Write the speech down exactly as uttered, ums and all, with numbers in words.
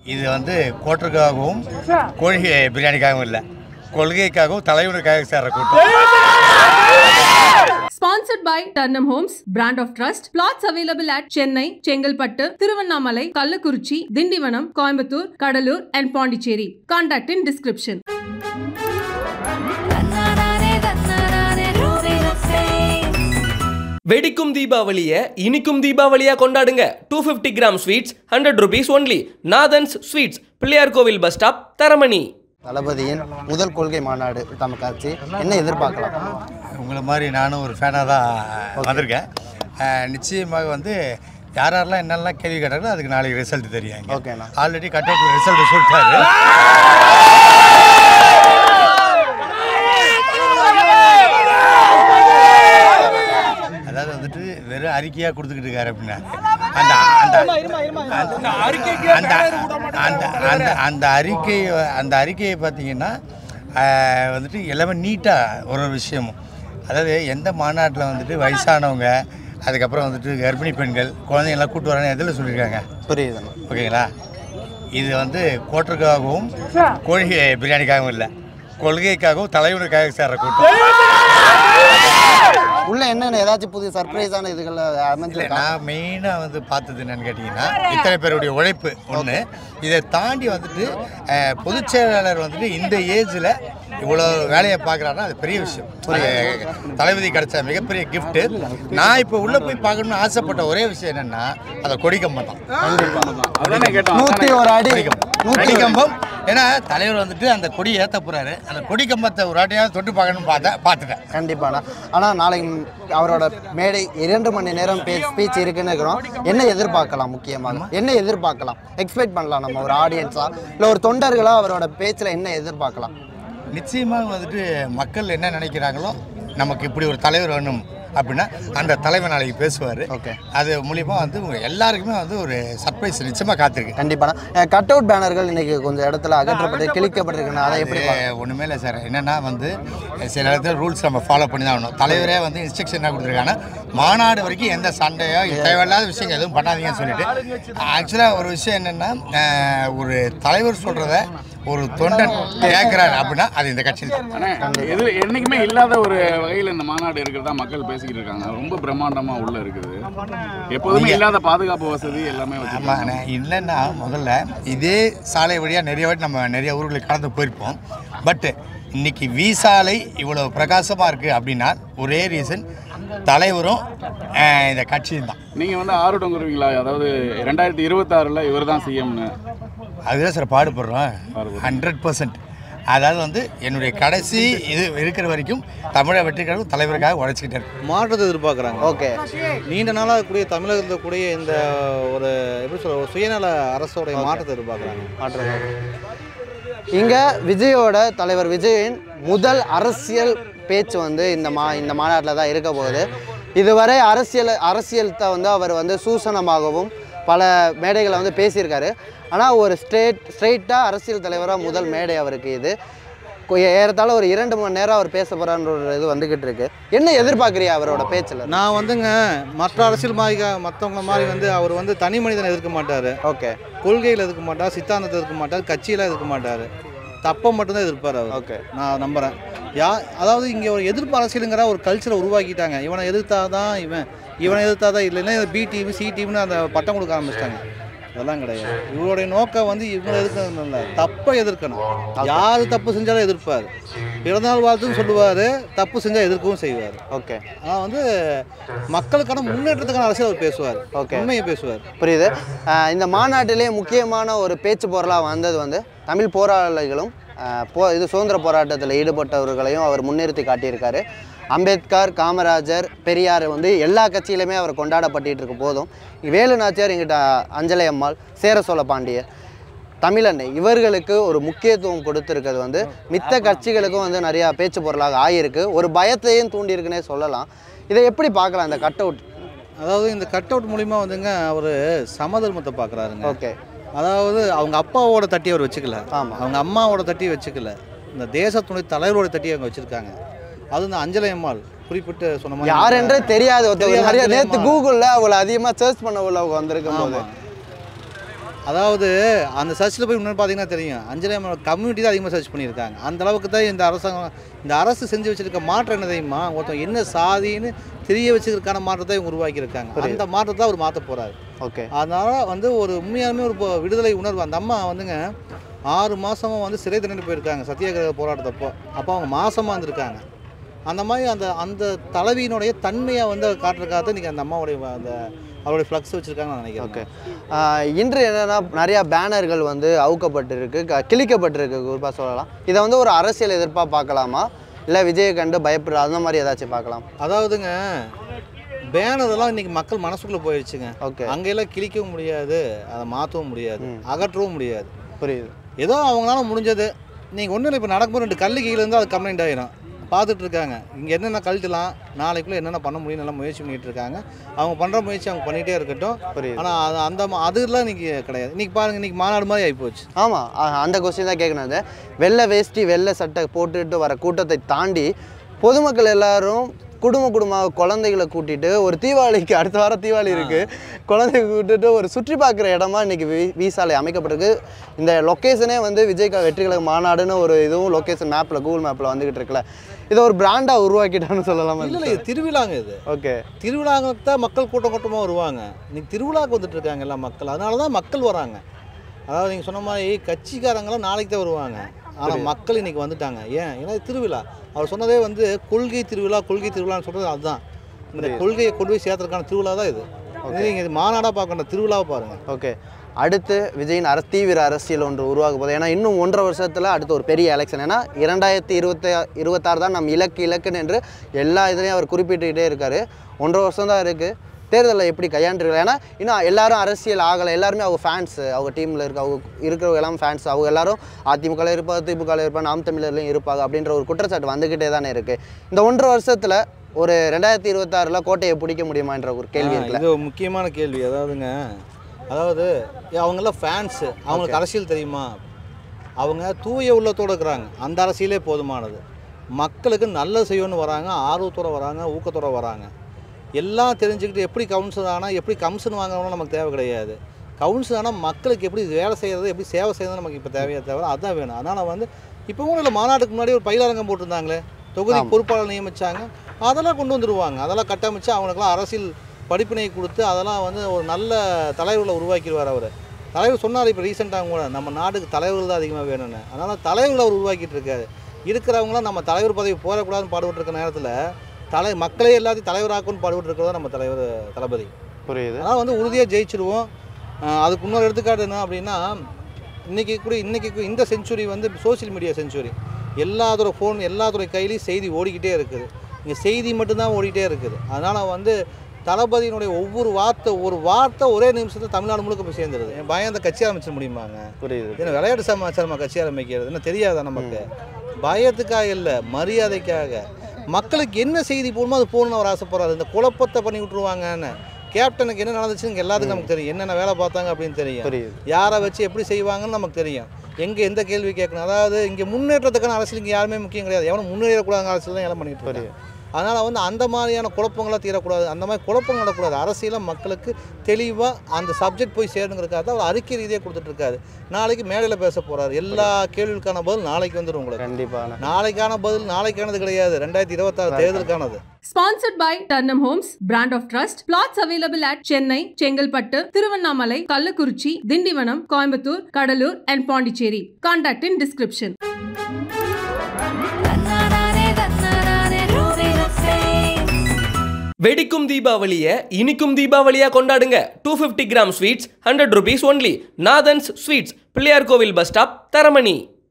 இது வந்து கோட்டருக்காகவும் கோழி பிரியாணிக்காகவும் இல்லை, கொள்கைக்காகவும் தலைவனுக்காக சேர்ற கூட்டம். Sponsored by Terrenum Homes, brand of trust. Plots available at Chennai, Chengalpattu, Thiruvannamalai, Kallakurichi, Dindivanam, Coimbatore, Kadalur and Pondicherry. Contact in description. வெடிக்கும் தீபாவளியை இனிக்கும் தீபாவளியா கொண்டாடுங்க. Two fifty gram sweets hundred rupees only. Nathan's sweets, Pillaiyar Kovil bus stop, Taramani. தளபதியின் முதல் கொள்கை மாநாடு தமிழ்காட்சி என்ன எதிர்பார்க்கலாம்? உங்களை மாதிரி நானும் ஒரு ஃபேனாக தான் வந்திருக்கேன். நிச்சயமாக வந்து யார் யாரெல்லாம் என்னெல்லாம் கேள்வி கேட்டாங்களோ அதுக்கு நாளைக்கு ரிசல்ட் தெரியும். ஓகேண்ணா. ஆல்ரெடி கட் அவுட் ரிசல்ட் சொல்லிட்டாரு. அதாவது வந்துட்டு வெறும் அறிக்கையாக கொடுத்துக்கிட்டு இருக்காரு அப்படின்னா அந்த அந்த அந்த அறிக்கை அந்த அறிக்கையை பார்த்தீங்கன்னா வந்துட்டு எல்லாமே நீட்டாக ஒரு ஒரு விஷயமும், அதாவது எந்த மாநாட்டில் வந்துட்டு வயசானவங்க, அதுக்கப்புறம் வந்துட்டு கர்ப்பிணி பெண்கள், குழந்தைங்கள்லாம் கூட்டு வராங்க எதில் சொல்லியிருக்காங்க புரியுது. ஓகேங்களா? இது வந்து கோட்டருக்காகவும் கோழி பிரியாணிக்காகவும் இல்லை, கொள்கைக்காகவும் தலைவனுக்காக சேர்ற கூட்டம். உள்ள என்னென்ன ஏதாச்சும் புதிய சர்ப்ரைஸான இதுகளை அமைஞ்சு நான் மெயினாக வந்து பார்த்தது என்னன்னு கேட்டிங்கன்னா இத்தனை பேருடைய உழைப்பு ஒன்று. இதை தாண்டி வந்துட்டு பொதுச் செயலாளர் வந்துட்டு இந்த ஏஜில் இவ்வளோ வேலையை பார்க்குறாருன்னா அது பெரிய விஷயம். தளபதி கிடைச்ச மிகப்பெரிய கிஃப்ட்டு. நான் இப்போ உள்ளே போய் பார்க்கணும்னு ஆசைப்பட்ட ஒரே விஷயம் என்னென்னா அதை கொடிக்கம்பம் தான். நூற்றி ஒரு அடி கொடிக்கம்பம். ஏன்னா தலைவர் வந்துட்டு அந்த கொடி ஏற்ற போகிறாரு, அந்த கொடிக்கம்பத்தை ஒரு ஆட்டையாவது தொட்டு பார்க்கணும்னு பார்த்தேன் பார்த்துட்டேன். கண்டிப்பாண்ணா. ஆனால் நாளைக்கு அவரோட மேடை இரண்டு மணி நேரம் பே ஸ்பீச் இருக்குன்னு இருக்கிறோம். என்ன எதிர்பார்க்கலாம்? முக்கியமாக என்ன எதிர்பார்க்கலாம், எக்ஸ்பெக்ட் பண்ணலாம் நம்ம ஒரு ஆடியன்ஸாக இல்லை ஒரு தொண்டர்களாக அவரோட பேச்சில் என்ன எதிர்பார்க்கலாம்? நிச்சயமாக வந்துட்டு மக்கள் என்ன நினைக்கிறாங்களோ, நமக்கு இப்படி ஒரு தலைவர் வேணும் அப்படின்னா அந்த தலைவர் நாளைக்கு பேசுவார். ஓகே. அது மூலியமாக வந்து எல்லாருக்குமே வந்து ஒரு சர்ப்ரைஸ் நிச்சயமாக காத்திருக்கு. கண்டிப்பாக கட் அவுட் பேனர்கள் இன்னைக்கு கொஞ்சம் இடத்துல அகற்றப்பட்டு கிழிக்கப்பட்டிருக்குன்னா அதை எப்படி? ஒன்றுமே இல்லை சார். என்னென்னா வந்து சில இடத்துல ரூல்ஸ் நம்ம ஃபாலோ பண்ணி தான் ஆகணும். தலைவரே வந்து இன்ஸ்ட்ரக்ஷன் என்ன கொடுத்துருக்காங்கன்னா மாநாடு வரைக்கும் எந்த சண்டையோ தேவையில்லாத விஷயங்கள் எதுவும் பண்ணாதீங்கன்னு சொல்லிட்டு. ஆக்சுவலாக ஒரு விஷயம் என்னென்னா, ஒரு தலைவர் சொல்கிறத ஒரு தொண்டன் கேட்குறாரு அப்படின்னா அது இந்த கட்சியில் இது என்றைக்குமே இல்லாத ஒரு வகையில் இந்த மாநாடு இருக்கிறதா மக்கள் பேசிக்கிட்டு இருக்காங்க. ரொம்ப பிரம்மாண்டமாக உள்ள இருக்குது. எப்போதுமே இல்லாத பாதுகாப்பு வசதி எல்லாமே. ஆமாம். இல்லைன்னா முதல்ல இதே சாலை வழியாக நிறைய வாட்டி நம்ம நிறைய ஊர்களுக்கு கடந்து போயிருப்போம். பட்டு இன்னைக்கு வி சாலை இவ்வளோ பிரகாசமாக இருக்குது அப்படின்னா ஒரே ரீசன் தலைவரும் இந்த கட்சியும் தான். நீங்கள் வந்து ஆர்வம், அதாவது ரெண்டாயிரத்தி இருபத்தாறில் இவர் தான் சிஎம்னு அதுதான் சார் பாடுபடுறோம். Hundred percent. அதாவது வந்து என்னுடைய கடைசி இது இருக்கிற வரைக்கும் தமிழக வெற்றிக்காக தலைவருக்காக உழைச்சிக்கிட்டே இருக்கு. மாற்றத்தை எதிர்பார்க்குறாங்க. ஓகே. நீண்ட நாளாக கூடிய தமிழகத்தில் கூடிய இந்த ஒரு எப்படி சொல்ற ஒரு சுயநல அரசோடைய மாற்றத்தை எதிர்பார்க்குறாங்க. மாற்றம் இங்கே விஜயோட தலைவர் விஜயின் முதல் அரசியல் பேச்சு வந்து இந்த மா இந்த மாநாட்டில் தான் இருக்க போகுது. இதுவரை அரசியல் அரசியல்த்தை வந்து அவர் வந்து சூசனமாகவும் பல மேடைகளை வந்து பேசியிருக்காரு. ஆனால் ஒரு ஸ்ட்ரெயிட் ஸ்ட்ரெயிட்டாக அரசியல் தலைவராக முதல் மேடை அவருக்கு இது. ஏறத்தாழ ஒரு இரண்டு மணி நேரம் அவர் பேச போகிறான்ற ஒரு இது வந்துக்கிட்டு இருக்கு. என்ன எதிர்பார்க்குறியா அவரோட பேச்சில்? நான் வந்துங்க மற்ற அரசியல் மாதிரி மற்றவங்கள மாதிரி வந்து அவர் வந்து தனி மனிதனை எதிர்க்க மாட்டார். ஓகே. கொள்கையில் எதிர்க்க மாட்டார், சித்தாந்தத்தை எதிர்க்க மாட்டார், கட்சியில் எதிர்க்க மாட்டார், தப்பை மட்டும்தான் எதிர்ப்பார் அவர். ஓகே. நான் நம்புகிறேன். யா அதாவது இங்கே ஒரு எதிர்ப்பு அரசியலுங்கிற ஒரு கல்ச்சரை உருவாக்கிட்டாங்க. இவனை எதிர்த்தாதான் இவன், இவனை எதிர்த்தாதான் இல்லைன்னா பி டீம் சி டீம்னு அந்த பட்டம் கொடுக்க ஆரம்பிச்சிட்டாங்க. அதெல்லாம் கிடையாது. இவருடைய நோக்கம் வந்து இவங்களை எதிர்க்கணும் இல்லை, தப்பை எதிர்க்கணும். யார் தப்பு செஞ்சாலும் எதிர்ப்பார். பிறந்தநாள் வாழ்த்துன்னு சொல்லுவார், தப்பு செஞ்சால் எதிர்க்கவும் செய்வார். ஓகே. ஆனால் வந்து மக்களுக்கான முன்னேற்றத்துக்கான அரசியல் அவர் பேசுவார். ஓகே. உண்மையை பேசுவார். புரியுது. இந்த மாநாட்டிலே முக்கியமான ஒரு பேச்சு பொருளாக வந்தது வந்து தமிழ் போராளிகளும் போ இது சுதந்திர போராட்டத்தில் ஈடுபட்டவர்களையும் அவர் முன்னிறுத்தி காட்டியிருக்காரு. அம்பேத்கர், காமராஜர், பெரியார் வந்து எல்லா கட்சியிலுமே அவர் கொண்டாடப்பட்டு இருக்க போதும் வேலு நாச்சியார், எங்கிட்ட அஞ்சலை அம்மாள், சேர சோழ பாண்டியர், தமிழன்னை இவர்களுக்கு ஒரு முக்கியத்துவம் கொடுத்துருக்கிறது வந்து மித்த கட்சிகளுக்கும் வந்து நிறையா பேச்சு பொருளாக ஆகியிருக்கு. ஒரு பயத்தையும் தூண்டியிருக்குன்னே சொல்லலாம். இதை எப்படி பார்க்கலாம் இந்த கட் அவுட்? அதாவது இந்த கட் அவுட் மூலிமா வந்துங்க அவர் சமதர்மத்தை பார்க்குறாருங்க. ஓகே. அதாவது அவங்க அப்பாவோட தட்டி அவர் வச்சுக்கல. ஆமாம். அவங்க அம்மாவோட தட்டி வச்சுக்கல. இந்த தேசத்துடைய தலைவரோட தட்டி அவங்க வச்சுருக்காங்க. அது இந்த அஞ்சலை அம்மாள் குறிப்பிட்டு சொன்ன மாதிரி யாரென்றே தெரியாது. ஒருத்தர் நிறைய நேற்று கூகுளில் அவளை அதிகமாக சர்ச் பண்ண உள்ள வந்திருக்கும் போது அதாவது அந்த சர்ச்சில் போய் இன்னொன்று பார்த்தீங்கன்னா தெரியும், அஞ்சலி கம்யூனிட்டி தான் அதிகமாக சர்ச் பண்ணியிருக்காங்க. அந்த அளவுக்கு தான் இந்த அரசாங்கம் இந்த அரசு செஞ்சு வச்சுருக்க மாற்றம் என்ன தெரியுமா, ஒருத்தன் என்ன சாதின்னு தெரிய வச்சுக்கிறதுக்கான மாற்றத்தை இவங்க உருவாக்கியிருக்காங்க. அந்த மாற்றத்தை அவர் மாற்ற போகிறாரு. ஓகே, அதனால் வந்து ஒரு உண்மையாலுமே ஒரு விடுதலை உணர்வு. அந்த அம்மா வந்துங்க ஆறு மாதமாக வந்து சிறை தண்டனை போயிருக்காங்க சத்தியாகிரக போராட்டத்தப்போ. அப்போ அவங்க மாதமாக இருந்திருக்காங்க. அந்த மாதிரி அந்த அந்த தலைவியினுடைய தன்மையாக வந்து காட்டுறதுக்காக இன்றைக்கி அந்த அம்மாவுடைய அந்த அவருடைய ஃப்ளக்ஸ் வச்சுருக்காங்க நான் நினைக்கிறேன். ஓகே, இன்று என்னென்னா நிறையா பேனர்கள் வந்து அவுக்கப்பட்டிருக்கு, க கிழிக்கப்பட்டிருக்கு குறிப்பாக சொல்லலாம். இதை வந்து ஒரு அரசியல் எதிர்ப்பாக பார்க்கலாமா, இல்லை விஜயை கண்டு பயப்படுற அந்த மாதிரி ஏதாச்சும் பார்க்கலாம்? அதாவதுங்க பேனரெல்லாம் இன்றைக்கி மக்கள் மனசுக்குள்ளே போயிடுச்சுங்க. ஓகே, அங்கெல்லாம் கிழிக்கவும் முடியாது, அதை மாற்றவும் முடியாது, அகற்றவும் முடியாது. புரியுது. ஏதோ அவங்களால முடிஞ்சது. நீங்கள் ஒன்றும் இல்லை, இப்போ நடக்கும்போது ரெண்டு கல் கீழே இருந்தால் அது கம்ப்ளைண்ட் ஆகிடும். பார்த்துட்டு இருக்காங்க, இங்கே என்னென்ன கழட்டலாம், நாளைக்குள்ளே என்னென்ன பண்ண முடியும் நல்லா முயற்சி பண்ணிகிட்டு இருக்காங்க. அவங்க பண்ணுற முயற்சி அவங்க பண்ணிகிட்டே இருக்கட்டும். ஆனால் அது அந்த அதெல்லாம் இன்றைக்கி கிடையாது. இன்றைக்கி பாருங்கள், இன்றைக்கி மாநாடு மாதிரி ஆகிப்போச்சு. ஆமாம், அந்த கொஸ்டின் தான் கேட்கணும். அது வெள்ளை வேஷ்டி வெள்ளை சட்டை போட்டுட்டு வர கூட்டத்தை தாண்டி பொதுமக்கள் எல்லாரும் குடும்ப குடும்பமாக குழந்தைகளை கூட்டிகிட்டு ஒரு தீபாவளிக்கு, அடுத்த வாரம் தீபாவளி இருக்குது, குழந்தைகளை கூட்டிட்டு ஒரு சுற்றி பார்க்குற இடமா இன்றைக்கி வி வீசாலை அமைக்கப்பட்டிருக்கு. இந்த லொக்கேஷனே வந்து விஜய் வெற்றிகழக மாநாடுன்னு ஒரு இதுவும் லொக்கேஷன் மேப்பில் கூகுள் மேப்பில் வந்துக்கிட்டு இருக்குல்ல, இதை ஒரு பிராண்டாக உருவாக்கிட்டான்னு சொல்லலாமா? இல்லை இல்லை, திருவிழாங்க இது. ஓகே, திருவிழாவுக்கு தான் மக்கள் கூட்டம் கூட்டமாக வருவாங்க. இன்றைக்கி திருவிழாவுக்கு வந்துட்டு இருக்காங்க எல்லாம் மக்கள். அதனால தான் மக்கள் வராங்க. அதாவது நீங்கள் சொன்ன மாதிரி கட்சிக்காரங்களாம் நாளைக்கு தான் வருவாங்க, ஆனால் மக்கள் இன்றைக்கி வந்துட்டாங்க. ஏன்? ஏன்னா திருவிழா. அவர் சொன்னதே வந்து கொள்கை திருவிழா, கொள்கை திருவிழான்னு சொல்கிறது அதுதான். இந்த கொள்கையை கொண்டு போய் சேர்த்துறதுக்கான திருவிழா தான் இது. நீங்கள் இது மாநாடாக பார்க்கணும், திருவிழாவை பாருங்கள். ஓகே, அடுத்து விஜயின் அரசு தீவிர அரசியல் ஒன்று உருவாக போகுது. ஏன்னா இன்னும் ஒன்றரை வருஷத்தில் அடுத்து ஒரு பெரிய எலெக்ஷன். ஏன்னா இரண்டாயிரத்தி இருபத்தி இருபத்தாறு தான் நம் இலக்கு இலக்குன்னு என்று எல்லா இதுலேயும் அவர் குறிப்பிட்டுக்கிட்டே இருக்கார். ஒன்றரை வருஷம் தான் இருக்குது. தேர்தலில் எப்படி கையாண்டுருக்கலாம்? ஏன்னா இன்னும் எல்லாரும் அரசியல் ஆகலை, எல்லாருமே அவங்க ஃபேன்ஸு, அவங்க டீமில் இருக்க அவங்க இருக்கிறவங்க எல்லாம் ஃபேன்ஸ். அவங்க எல்லாரும் அதிமுகவில் இருப்பாங்க, திமுகவில் இருப்பாங்க, நாம் தமிழர்லையும் இருப்பாங்க அப்படின்ற ஒரு குற்றச்சாட்டு வந்துக்கிட்டே தானே இருக்குது. இந்த ஒன்றரை வருஷத்தில் ஒரு ரெண்டாயிரத்தி இருபத்தாறில் கோட்டையை பிடிக்க முடியுமான்ற ஒரு கேள்வி இருக்குல்ல? இது முக்கியமான கேள்வி. அதாவதுங்க, அதாவது அவங்கெல்லாம் ஃபேன்ஸு, அவங்களுக்கு அரசியல் தெரியுமா? அவங்க தூய உள்ளத்தோடு இருக்கிறாங்க, அந்த அரசியலே போதுமானது. மக்களுக்கு நல்லது செய்யணும்னு வராங்க, ஆர்வத்தோடு வராங்க, ஊக்கத்தோடு வராங்க. எல்லாம் தெரிஞ்சுக்கிட்டு எப்படி கவுன்சில் ஆனால் எப்படி கமிஷன் வாங்கணும்னு நமக்கு தேவை கிடையாது. கவுன்சில் ஆனால் மக்களுக்கு எப்படி வேலை செய்கிறது, எப்படி சேவை செய்கிறது நமக்கு இப்போ தேவையாக தேவை, அதுதான் வேணும். அதனால் வந்து இப்போ கூட இல்லை, மாநாட்டுக்கு முன்னாடி ஒரு பயிலரங்கம் போட்டிருந்தாங்களே, தொகுதி பொறுப்பாளர் நியமித்தாங்க, அதெல்லாம் கொண்டு வந்துடுவாங்க. அதெல்லாம் கட்டமைச்சு அவங்களுக்குலாம் அரசியல் படிப்பினை கொடுத்து அதெல்லாம் வந்து ஒரு நல்ல தலைவர்களை உருவாக்கிடுவார் அவர். தலைவர் சொன்னார் இப்போ ரீசெண்டாக கூட, நம்ம நாட்டுக்கு தலைவர்கள் தான் அதிகமாக வேணும்னு. அதனால் தலைவர்களை அவர் உருவாக்கிட்டு இருக்காரு. இருக்கிறவங்களாம் நம்ம தலைவர் பதவி போகக்கூடாதுன்னு பாடுபட்டு இருக்க நேரத்தில் தலை மக்களே எல்லாத்தையும் தலைவராக்குன்னு பாடுபட்டு இருக்கிறதா நம்ம தலைவர் தளபதி. புரியுது. அதனால் வந்து உறுதியாக ஜெயிச்சிடுவோம். அதுக்கு இன்னொரு எடுத்துக்காட்டு என்ன அப்படின்னா, இன்றைக்கி கூட இன்றைக்கி இந்த செஞ்சுரி வந்து சோசியல் மீடியா செஞ்சுரி. எல்லாத்தோட ஃபோன் எல்லாத்தோட கையிலையும் செய்தி ஓடிக்கிட்டே இருக்குது. இங்கே செய்தி மட்டும்தான் ஓடிக்கிட்டே இருக்குது. அதனால் வந்து தளபதியினுடைய ஒவ்வொரு வார்த்தை ஒரு வார்த்தை ஒரே நிமிஷத்தில் தமிழ்நாடு முழுக்க போய் சேர்ந்துருது. என் பயம் அந்த கட்சி ஆரம்பிச்சிட முடியுமாங்க? புரியுது. ஏன்னா விளையாட்டு சமாச்சாரமாக கட்சி ஆரம்பிக்கிறது என்ன தெரியாதா நமக்கு? பயத்துக்காக இல்லை, மரியாதைக்காக. மக்களுக்கு என்ன செய்தி போகணுமோ அது போகணும்னு அவர் ஆசைப்படுறாரு. இந்த குழப்பத்தை பண்ணி விட்ருவாங்கன்னு. கேப்டனுக்கு என்ன நடந்துச்சுன்னு எல்லாத்துக்கும் நமக்கு தெரியும், என்னென்ன வேலை பார்த்தாங்க அப்படின்னு தெரியும், யாரை வச்சு எப்படி செய்வாங்கன்னு நமக்கு தெரியும், எங்கே எந்த கேள்வி கேட்கணும். அதாவது இங்கே முன்னேற்றத்துக்கான அரசியல் இங்கே யாருமே முக்கியம் கிடையாது. எவனும் முன்னேறக்கூடாத அரசியல் தான் எல்லாம் பண்ணிட்டு இருக்காங்க. அதனால் வந்து அந்த மாதிரியான குழப்பங்களாக தீரக்கூடாது, அந்த மாதிரி குழப்பங்கள் நடக்கூடாது. அரசியலாக மக்களுக்கு தெளிவாக அந்த சப்ஜெக்ட் போய் சேருங்கிறதுக்காக தான் அவர் அறிக்கை ரீதியாக கொடுத்துட்ருக்காரு. நாளைக்கு மேடையில் பேச போகிறார். எல்லா கேள்விக்கான பதில் நாளைக்கு வந்துடும் உங்களுக்கு. கண்டிப்பாக நாளைக்கான பதில் நாளைக்கானது கிடையாது, ரெண்டாயிரத்தி இருபத்தாறு தேர்தலுக்கானது. Sponsored by Terrenum Homes, brand of trust. Plots available at Chennai, Chengalpattu, Thiruvannamalai, Kallakurichi, Dindivanam, Coimbatore, Kadalur and Pondicherry. Contact in description. வெடிக்கும் தீபாவளியை இனிக்கும் தீபாவளியா கொண்டாடுங்க. Two fifty gram sweets hundred rupees only. Nathan's sweets, Pillaiyar Kovil bus stop, Taramani.